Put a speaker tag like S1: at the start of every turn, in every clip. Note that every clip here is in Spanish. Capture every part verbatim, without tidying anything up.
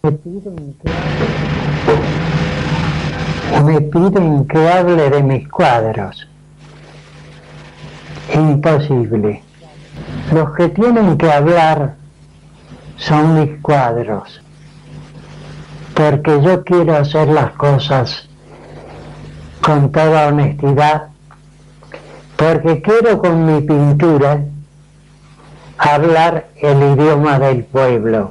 S1: Me piden que, me piden que hable de mis cuadros. Imposible. Los que tienen que hablar son mis cuadros, porque yo quiero hacer las cosas con toda honestidad, porque quiero con mi pintura hablar el idioma del pueblo.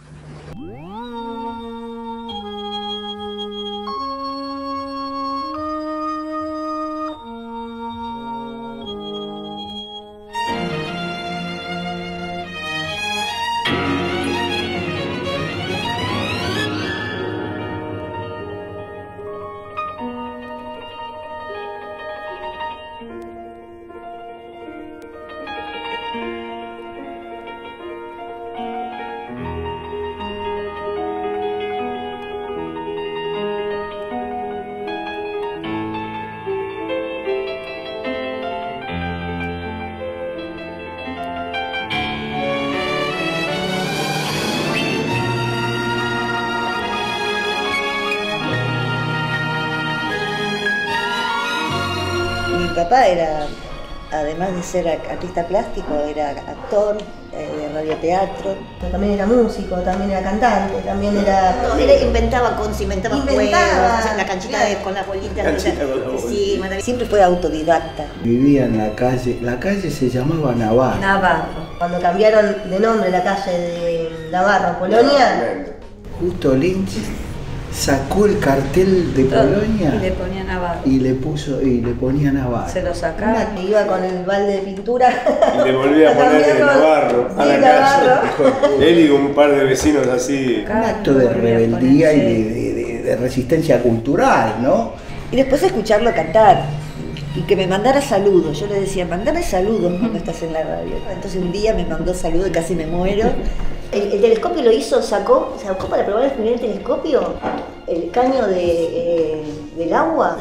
S2: Mi papá era, además de ser artista plástico, era actor eh, de radioteatro.
S3: También era músico, también era cantante, también era...
S2: No, él inventaba con, inventaba,
S3: inventaba
S2: juegos, la canchita
S3: claro.
S2: de, con las bolitas.
S4: Canchita con la
S2: Sí,
S4: bolita.
S2: maravilloso. Siempre fue autodidacta.
S4: Vivía en la calle, la calle se llamaba Navarro.
S3: Navarro. Cuando cambiaron de nombre la calle de Navarro a Polonia,
S4: Justo Lynch sacó el cartel de Polonia
S5: y le ponía Navarro.
S4: y le puso y le ponía Navarro.
S5: Se lo sacaba.
S3: una que iba con el balde de pintura.
S6: Y le volví a poner de
S3: cambiarlo.
S6: Navarro a
S3: Sí,
S6: la
S3: Navarro.
S6: calle. Él y un par de vecinos así.
S4: Un acto de rebeldía y de, de- de- de resistencia cultural, ¿no?
S2: Y después escucharlo cantar. Y que me mandara saludos. Yo le decía, mandame saludos cuando estás en la radio. Entonces un día me mandó saludos y casi me muero.
S3: El, el telescopio lo hizo, sacó, sacó para probar el primer telescopio el caño de, eh, del agua.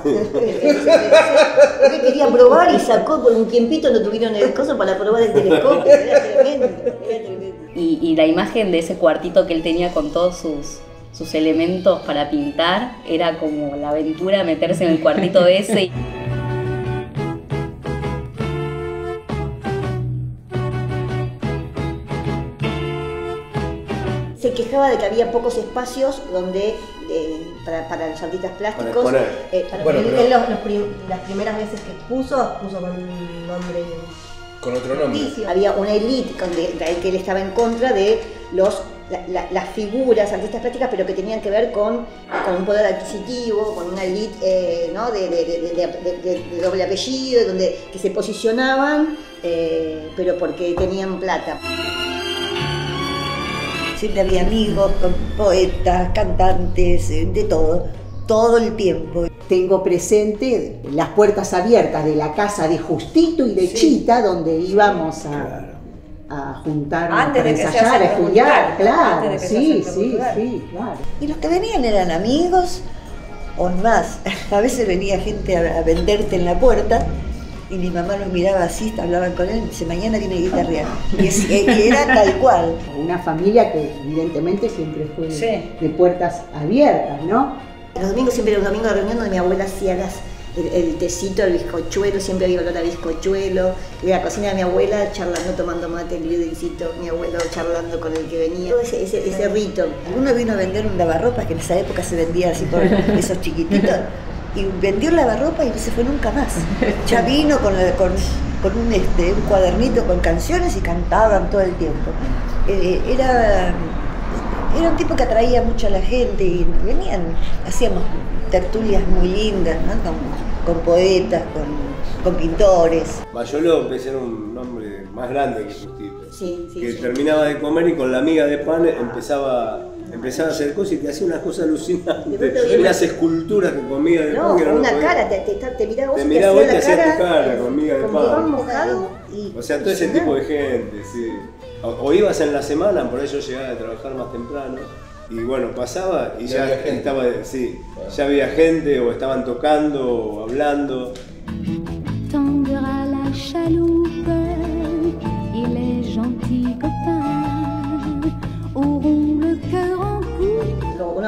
S3: Porque quería probar y sacó por un tiempito, no tuvieron el coso para probar el telescopio. Era tremendo, era tremendo.
S7: Y, y la imagen de ese cuartito que él tenía con todos sus, sus elementos para pintar era como la aventura de meterse en el cuartito ese. Y...
S3: Se quejaba de que había pocos espacios donde eh, para, para los artistas plásticos.
S6: Para exponer.
S3: Eh, para-
S6: Bueno,
S3: él-
S6: pero-
S3: él los- los prim- las primeras veces que expuso, puso con un nombre.
S6: Con otro nombre.
S3: ficticio. Había una élite con de- de- que él estaba en contra de los la- la- las figuras artistas plásticas, pero que tenían que ver con, con un poder adquisitivo, con una élite eh, ¿no? de, de- de- de- de- de- de doble apellido, donde que se posicionaban, eh, pero porque tenían plata.
S2: Siempre había amigos, con poetas, cantantes, eh, de todo, todo el tiempo.
S8: Tengo presente las puertas abiertas de la casa de Justito y de
S2: Sí.
S8: Chita, donde íbamos a,
S4: Claro.
S8: a juntarnos
S5: Antes
S8: para
S5: de que sea
S8: ensayar, a
S5: centro
S8: estudiar,
S5: cultural,
S8: claro,
S5: antes de que sea
S8: sí,
S5: centro
S8: sí,
S5: cultural.
S8: sí, claro.
S2: Y los que venían eran amigos o más. A veces venía gente a, a venderte en la puerta y mi mamá los miraba así, hablaban con él y dice, mañana viene a guitarrear. Y, es- y era tal cual.
S8: Una familia que evidentemente siempre fue
S5: Sí.
S8: de puertas abiertas, ¿no?
S3: Los domingos siempre era un domingo de reunión donde mi abuela hacía las, el, el tecito, el bizcochuelo, siempre había olor a bizcochuelo. En la cocina de mi abuela charlando, tomando mate, el lidencito, mi abuelo charlando con el que venía. Todo ese, ese, ese rito.
S2: Alguno vino a vender un lavarropas, que en esa época se vendía así por esos chiquititos, y vendió el lavarropas y no se fue nunca más. Ya vino con, la- con, con un, este, un cuadernito con canciones y cantaban todo el tiempo. Eh, era, era un tipo que atraía mucho a la gente y venían, hacíamos tertulias muy lindas, ¿no? con, con poetas, con, con pintores.
S6: Mayolo empecé a ser un nombre más grande que Justito.
S3: Sí, sí,
S6: que
S3: sí.
S6: terminaba de comer y con la miga de pan empezaba, empezaba a hacer cosas y te hacía unas cosas
S3: De
S6: alucinantes.
S3: pronto viene-
S6: Unas esculturas que con miga de
S3: No,
S6: pan que
S3: con
S6: no
S3: una
S6: lo podía.
S3: cara, te, te, te miraba vos
S6: Te
S3: y te
S6: miraba vos y
S3: hacía
S6: te
S3: la
S6: hacía tu
S3: cara,
S6: cara con miga de
S3: con
S6: pan.
S3: pan mojado y...
S6: O sea, todo ese tipo de gente, sí. O, o ibas en la semana, por eso llegaba a trabajar más temprano. Y bueno, pasaba y
S9: Ya
S6: ya,
S9: había gente.
S6: estaba, sí, ya había gente o estaban tocando o hablando.
S10: Tanguera la chaloupe et les gentils copains auront le cœur en coupe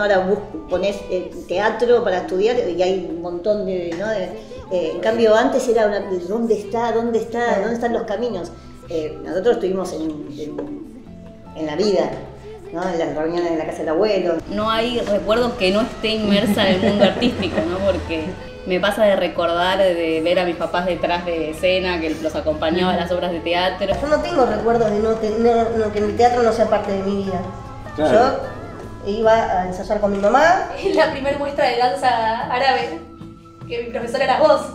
S3: ahora busco, pones eh, teatro para estudiar y hay un montón de, ¿no? de eh, en cambio antes era una, ¿dónde está? ¿Dónde está? ¿Dónde están los caminos? Eh, nosotros estuvimos en, en, en la vida, ¿no? En las reuniones en la casa del abuelo.
S7: No hay recuerdos que no esté inmersa en el mundo artístico, ¿no? Porque me pasa de recordar, de ver a mis papás detrás de escena, que los acompañaba a las obras de teatro.
S5: Yo no tengo recuerdos de no tener, no, que el teatro no sea parte de mi vida.
S6: Claro.
S5: Yo iba a ensayar con mi mamá.
S9: En la primera muestra de danza árabe, que mi profesora eras vos.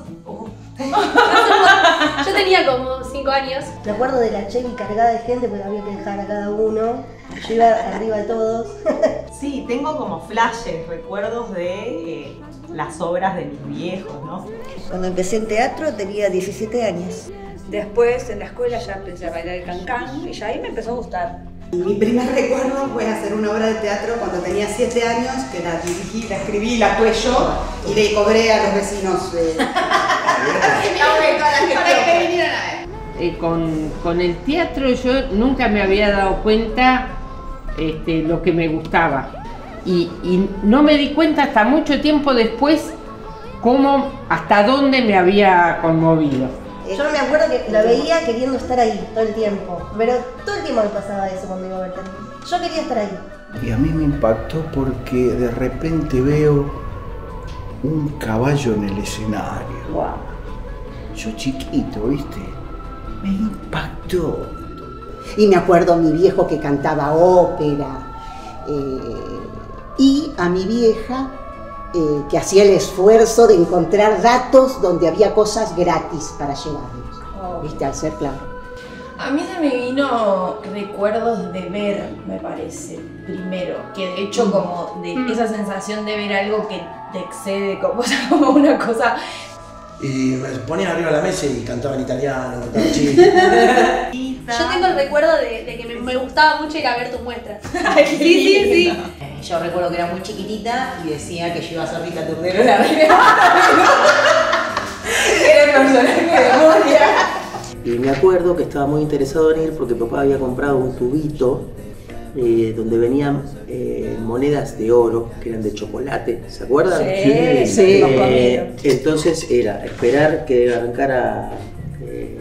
S9: Yo tenía como cinco años.
S5: Me acuerdo de la Chevy cargada de gente porque había que dejar a cada uno. Yo iba arriba de todos.
S11: Sí, tengo como flashes, recuerdos de eh, las obras de mis viejos, ¿no?
S2: Cuando empecé en teatro tenía diecisiete años.
S12: Después en la escuela ya empecé a bailar el cancán y ya ahí me empezó a gustar.
S13: Mi primer recuerdo fue hacer una obra de teatro cuando tenía siete años, que la dirigí, la escribí, la actué yo y le cobré a los vecinos. Eh,
S11: para que vinieran a ver.
S14: Eh, con, con el teatro yo nunca me había dado cuenta este, lo que me gustaba y, y no me di cuenta hasta mucho tiempo después cómo, hasta dónde me había conmovido.
S5: Yo me acuerdo que la veía queriendo estar ahí todo el tiempo, pero todo el tiempo me pasaba eso cuando iba a ver teatro. Yo quería estar ahí.
S4: Y a mí me impactó porque de repente veo un caballo en el escenario.
S2: Wow.
S4: Yo chiquito, ¿viste? Me impactó.
S8: Y me acuerdo a mi viejo que cantaba ópera eh, y a mi vieja eh, que hacía el esfuerzo de encontrar datos donde había cosas gratis para llevarnos, oh. ¿Viste? Al ser claro.
S15: A mí se me vino recuerdos de ver, me parece, primero, que de hecho como de mm. esa sensación de ver algo que te excede, como, como una cosa.
S16: Y me ponían arriba de la mesa y cantaba en italiano, cantaba chistes.
S9: Yo tengo el recuerdo de, de que me, me gustaba mucho ir a ver tus muestras.
S15: Sí, sí, sí.
S17: Yo recuerdo que era muy chiquitita y decía que yo iba a ser Rita Turdero en la Reina. Era el personaje de Moria.
S18: Y me acuerdo que estaba muy interesado en ir porque papá había comprado un tubito eh, donde venían eh, monedas de oro que eran de chocolate, ¿se acuerdan?
S8: Sí, sí.
S18: Eh, entonces era esperar que arrancara eh,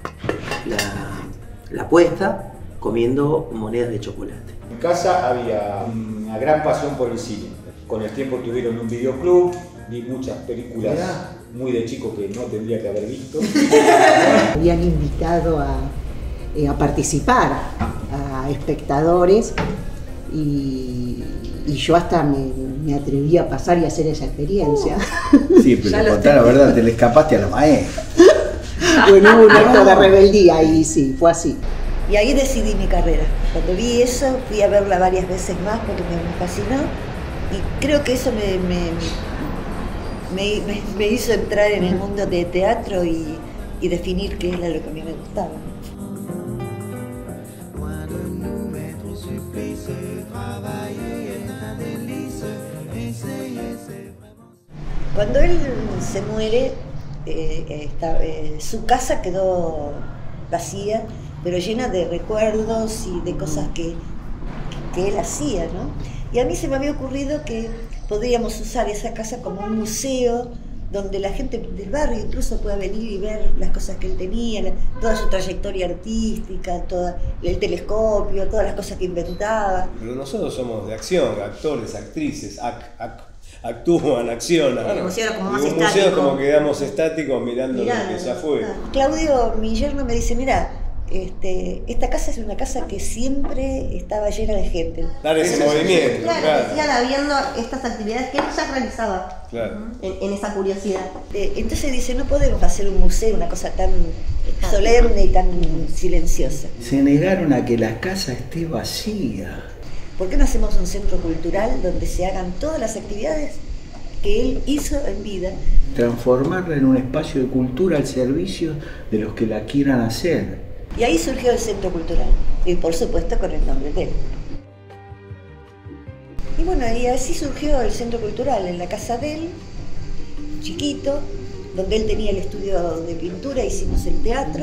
S18: la, la puesta comiendo monedas de chocolate.
S19: En casa había una gran pasión por el cine. Con el tiempo tuvieron un videoclub, vi muchas películas muy de chico que no tendría que haber visto.
S8: Habían invitado a, eh, a participar a espectadores y, y yo hasta me, me atreví a pasar y hacer esa experiencia.
S4: Sí, pero contar la verdad, te le escapaste a la maestra.
S8: Bueno, hubo un acto de rebeldía y sí, fue así.
S2: Y ahí decidí mi carrera. Cuando vi eso, fui a verla varias veces más porque me fascinó. Y creo que eso me, me, me, me, me hizo entrar en el mundo de teatro y, y definir qué era lo que a mí me gustaba. Cuando él se muere, eh, está, eh, su casa quedó vacía, pero llena de recuerdos y de cosas que, que él hacía, ¿no? Y a mí se me había ocurrido que podríamos usar esa casa como un museo donde la gente del barrio incluso pueda venir y ver las cosas que él tenía, la, toda su trayectoria artística, todo el telescopio, todas las cosas que inventaba.
S6: Pero nosotros somos de acción, actores, actrices, ac, ac, actúan, accionan.
S3: El museo era como más
S6: y un
S3: estático.
S6: museo como quedamos estáticos mirando
S2: Mirá,
S6: lo que ya fue.
S2: Ah. Claudio, mi yerno, me dice, mira, Este, esta casa es una casa que siempre estaba llena de gente.
S6: Dar ese movimiento.
S5: Claro,
S6: claro.
S5: decían habiendo estas actividades que él ya realizaba,
S6: claro,
S5: en, en esa curiosidad.
S2: Eh, entonces dice, no podemos hacer un museo, una cosa tan solemne y tan silenciosa.
S4: Se negaron a que la casa esté vacía.
S2: ¿Por qué no hacemos un centro cultural donde se hagan todas las actividades que él hizo en vida?
S4: Transformarla en un espacio de cultura al servicio de los que la quieran hacer.
S2: Y ahí surgió el Centro Cultural, y por supuesto con el nombre de él. Y bueno, y así surgió el Centro Cultural, en la casa de él, chiquito, donde él tenía el estudio de pintura, hicimos el teatro,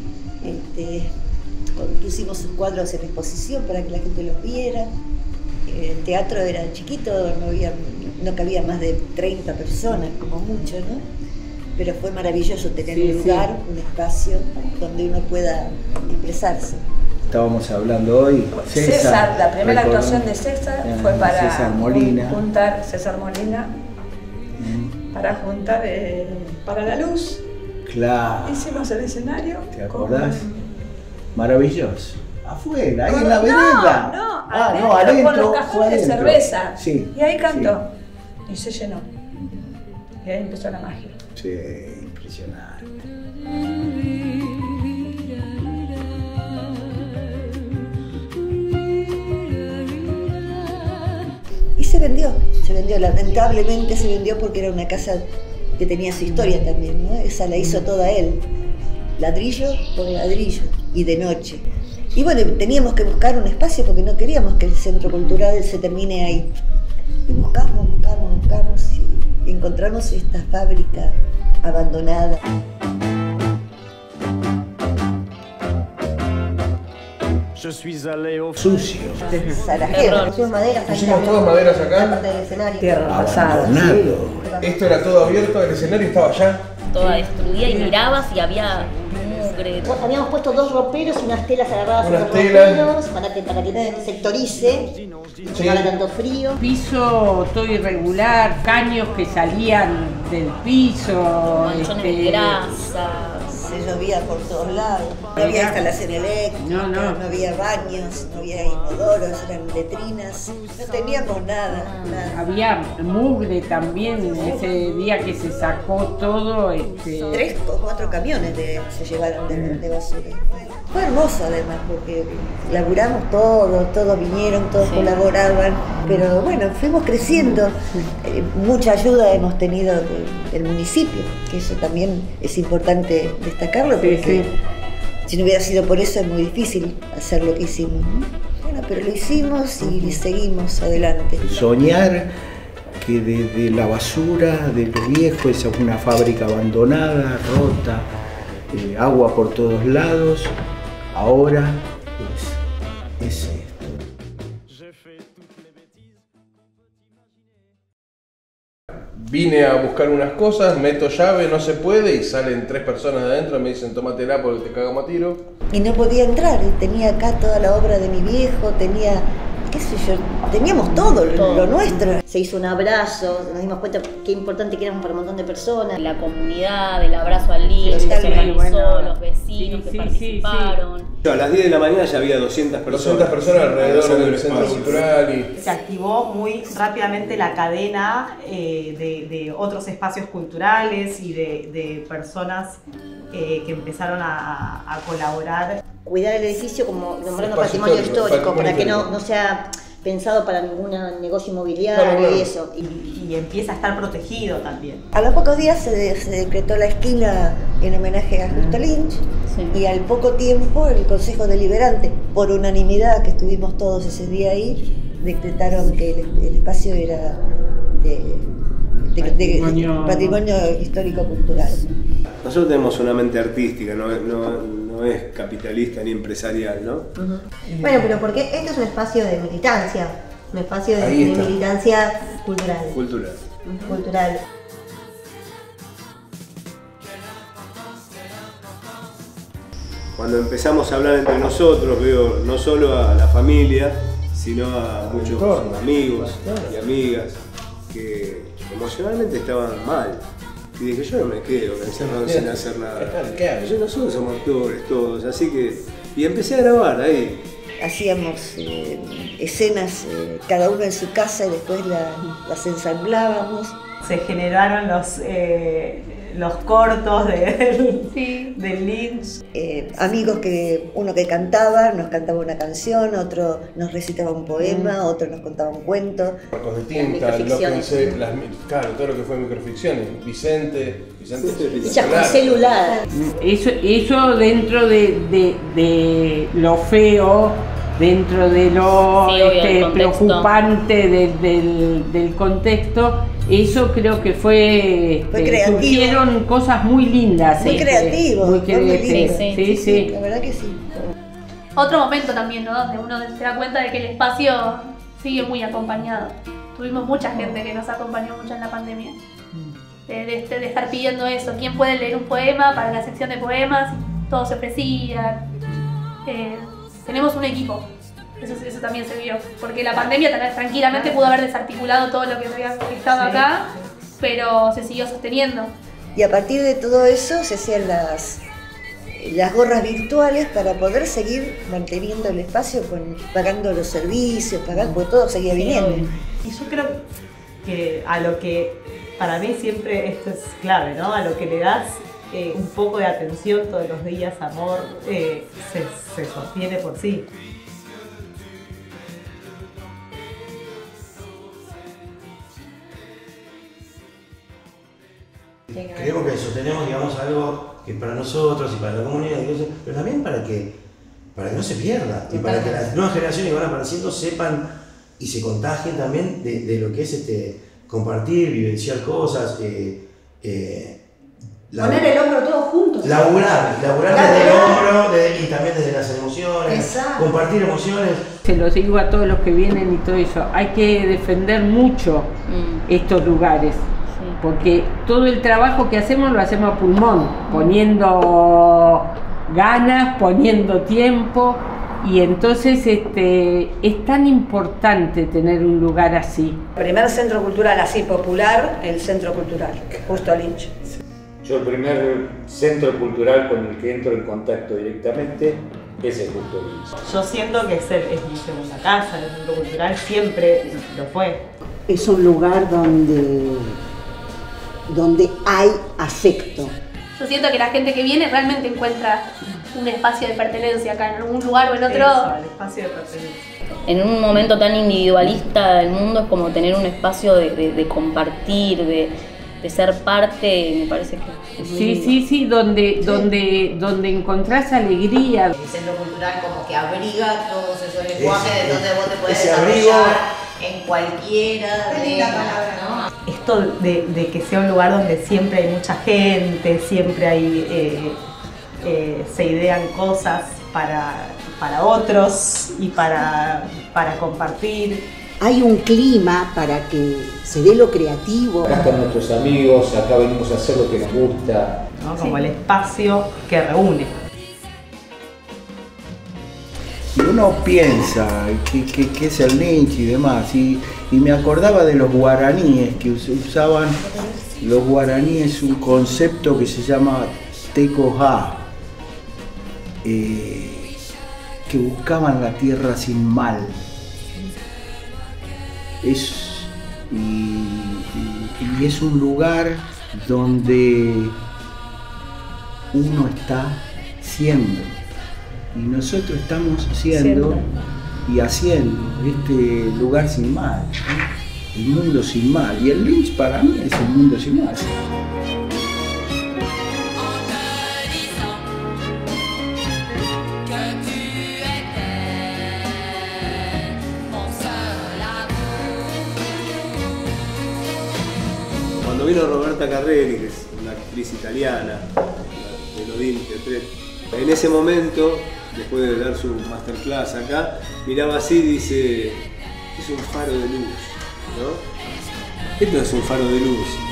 S2: este, pusimos sus cuadros en exposición para que la gente los viera. El teatro era chiquito, no, había, no cabía más de treinta personas, como mucho, ¿no? Pero fue maravilloso tener
S14: Sí,
S2: un lugar,
S14: sí.
S2: un espacio donde uno pueda expresarse.
S4: Estábamos hablando hoy, César,
S12: César, la primera
S4: recordó-
S12: actuación de César
S4: Ah,
S12: fue para
S4: César Molina.
S12: juntar, César Molina, para juntar eh, para la luz.
S4: Claro,
S12: Hicimos el escenario.
S4: ¿te acordás? Maravilloso. Afuera, ahí
S12: con-
S4: en la
S12: no,
S4: vereda.
S12: No,
S4: Ah,
S12: adentro,
S4: no, adentro.
S12: con los
S4: fue
S12: cajones de
S4: adentro.
S12: cerveza.
S4: Sí.
S12: Y ahí cantó. Y se llenó. Y ahí empezó la magia.
S4: Sí, impresionante.
S2: Y se vendió, se vendió, lamentablemente se vendió porque era una casa que tenía su historia también, ¿no? Esa la hizo toda él, ladrillo por ladrillo y de noche. Y bueno, teníamos que buscar un espacio porque no queríamos que el centro cultural se termine ahí. Y buscamos, buscamos, buscamos y encontramos esta fábrica abandonada.
S4: Sucio.
S5: Sarajevo, pusimos maderas acá.
S20: Pusimos todas maderas acá.
S5: La parte del escenario.
S12: Tierra pasada.
S4: Abandonado.
S20: Esto era todo abierto, el escenario estaba allá.
S7: Toda destruida y mirabas y había mugre.
S3: Habíamos puesto dos roperos y unas telas agarradas a
S20: Unas
S3: los
S20: telas.
S3: roperos para que, para que sectorice y no haga tanto frío.
S14: Piso todo irregular, caños que salían del piso.
S7: Manchones
S14: este,
S7: de grasa.
S2: Se llovía por todos lados, no había instalación eléctrica,
S14: No, no.
S2: no había baños, no había inodoros, eran letrinas, no teníamos nada, nada.
S14: Había mugre también ese día que se sacó todo. Este,
S2: Tres o cuatro camiones de- se llevaron de, de basura. Fue hermoso además porque laburamos todos, todos vinieron, todos colaboraban, pero bueno, fuimos creciendo. Eh, mucha ayuda hemos tenido de- del municipio, que eso también es importante destacarlo
S14: Sí,
S2: porque
S14: sí.
S2: si no hubiera sido por eso es muy difícil hacer lo que hicimos, ¿no? Bueno, pero lo hicimos y seguimos adelante.
S4: Soñar que desde la basura de lo viejo, esa es una fábrica abandonada, rota, eh, agua por todos lados, ahora es, es esto.
S20: Vine a buscar unas cosas, meto llave, no se puede y salen tres personas de adentro, me dicen tómatela porque te cagamos a tiro.
S2: Y no podía entrar, y tenía acá toda la obra de mi viejo, tenía, qué sé yo, teníamos todo, lo- lo nuestro.
S3: Se hizo un abrazo, nos dimos cuenta qué importante que éramos para un montón de personas.
S7: La comunidad, el abrazo al niño,
S2: Sí,
S7: que se
S2: sí,
S7: organizó,
S14: bueno.
S7: los vecinos
S14: Sí,
S7: que
S14: sí, sí,
S7: participaron.
S6: A las diez de la mañana ya había doscientas personas.
S20: doscientas personas alrededor
S6: Abrazando
S20: del
S6: el
S20: centro
S6: espacio.
S20: cultural y
S11: Se activó muy rápidamente la cadena eh, de, de otros espacios culturales y de, de personas eh, que empezaron a, a colaborar.
S3: Cuidar el edificio como nombrando
S20: Espacio
S3: patrimonio
S20: histórico,
S3: histórico,
S20: patrimonio
S3: para que no,
S20: histórico.
S3: no sea pensado para ningún negocio inmobiliario
S20: Claro, claro.
S3: y eso.
S11: Y, y empieza a estar protegido también.
S2: A los pocos días se, de- se decretó la esquina en homenaje a Justo Lynch y al poco tiempo el Consejo Deliberante, por unanimidad que estuvimos todos ese día ahí, decretaron que el, el espacio era de, de- de- de-
S14: Patrimonio-
S2: patrimonio histórico-cultural.
S6: Nosotros tenemos una mente artística, no, es- no, no es capitalista ni empresarial, ¿no?
S5: Bueno, pero porque este es un espacio de militancia, un espacio de,
S6: Ahí
S5: de
S6: está.
S5: militancia cultural.
S6: Cultural.
S5: Cultural.
S6: Cuando empezamos a hablar entre nosotros, veo no solo a la familia, sino a muchos
S20: entorno.
S6: amigos
S20: Claro.
S6: y amigas que emocionalmente estaban mal. Y dije, yo no me quedo encerrado sin hacer nada.
S20: ¿Qué hago?
S6: Yo nosotros somos actores todos, así que... Y empecé a grabar ahí.
S2: Hacíamos eh, escenas, eh, cada uno en su casa y después la- las ensamblábamos.
S11: Se generaron los, eh, los cortos de, del, del Lynch.
S2: Eh, amigos que uno que cantaba, nos cantaba una canción, otro nos recitaba un poema, otro nos contaba un cuento.
S20: Marcos de tinta, lo que
S2: microficciones.
S20: hice, las, mi- claro, todo lo que fue microficciones. Vicente, Vicente
S3: Ya con celular.
S14: Eso, eso dentro de, de- de lo feo, dentro de lo
S7: Sí, obvio,
S14: este,
S7: el contexto.
S14: preocupante de- del, del contexto, eso creo que fue,
S2: Fue
S14: este,
S2: creativo.
S14: surgieron cosas muy lindas.
S2: Muy
S14: este,
S2: creativo,
S14: muy
S2: fue muy
S14: creativas.
S2: lindo.
S14: Sí, sí.
S2: La verdad que sí.
S9: Otro momento también, ¿no? Donde uno se da cuenta de que el espacio sigue muy acompañado. Tuvimos mucha gente que nos acompañó mucho en la pandemia. De, de, de estar pidiendo eso, ¿quién puede leer un poema para la sección de poemas? Todos se ofrecían. Eh, tenemos un equipo, eso, eso también se vio, porque la pandemia tranquilamente pudo haber desarticulado todo lo que había estado
S2: Sí.
S9: acá, pero se siguió sosteniendo.
S2: Y a partir de todo eso se hacían las, las gorras virtuales para poder seguir manteniendo el espacio, con, pagando los servicios, pagando, porque todo seguía viniendo.
S11: Y yo creo que a lo que, para mí siempre esto es clave, ¿no? A lo que le das eh, un poco de atención todos los días, amor, eh, se, se sostiene por sí.
S16: Creemos que sostenemos, digamos, algo que para nosotros y para la comunidad, pero también para que, para que no se pierda y para que las nuevas generaciones que van apareciendo sepan y se contagien también de, de lo que es este, compartir, vivenciar cosas, eh, eh,
S3: Poner el hombro todos juntos.
S16: laburar, laburar
S3: Laburar.
S16: desde el hombro de- y también desde las emociones,
S3: Exacto.
S16: compartir emociones.
S14: Se los digo a todos los que vienen y todo eso, hay que defender mucho estos lugares, porque todo el trabajo que hacemos lo hacemos a pulmón, poniendo ganas, poniendo tiempo, y entonces este, es tan importante tener un lugar así.
S12: Primer centro cultural así popular, el Centro Cultural, Justo Lynch.
S19: Yo el primer centro cultural con el que entro en contacto directamente es el Justo Lynch.
S11: Yo siento que es, el- es mi segunda casa, el centro cultural siempre lo fue.
S8: Es un lugar donde, donde hay afecto.
S9: Yo siento que la gente que viene realmente encuentra un espacio de pertenencia acá, en algún lugar o en otro.
S11: Eso, el espacio de pertenencia.
S7: En un momento tan individualista del mundo es como tener un espacio de, de- de compartir, de, de ser parte, me parece que es muy
S14: Sí,
S7: lindo.
S14: sí, sí, donde, donde, donde encontrás alegría.
S17: El centro cultural como que abriga todos esos lenguajes
S16: Ese-
S17: de donde vos te podés
S16: ese
S17: desarrollar
S16: abrigo.
S17: en cualquiera
S3: Qué
S17: de
S3: linda
S17: ¿no?
S3: palabra.
S11: Esto de, de que sea un lugar donde siempre hay mucha gente, siempre hay, eh, eh, se idean cosas para, para otros y para, para compartir.
S8: Hay un clima para que se dé lo creativo.
S19: Acá están nuestros amigos, acá venimos a hacer lo que nos gusta.
S11: ¿no? Como el espacio que reúne.
S4: Y uno piensa que, que- que es el Lynch y demás, y, y me acordaba de los guaraníes que us- usaban, los guaraníes, un concepto que se llama tecoja, eh, que buscaban la tierra sin mal. Es, y, y- y es un lugar donde uno está siendo. Y nosotros estamos siendo y haciendo este lugar sin mal, ¿no? El mundo sin mal. Y el Lynch para mí es el mundo sin mal.
S6: Cuando vino Roberta Carrelli, que es una actriz italiana, de Lodin, en ese momento, después de dar su masterclass acá, miraba así y dice, es un faro de luz, ¿no? Esto es un faro de luz.